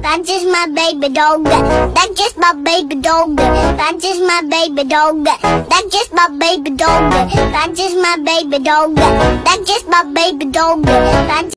That's just my baby dog. That's just my baby dog. That's just my baby dog. That's just my baby dog. That's just my baby dog. That's just my baby dog. That's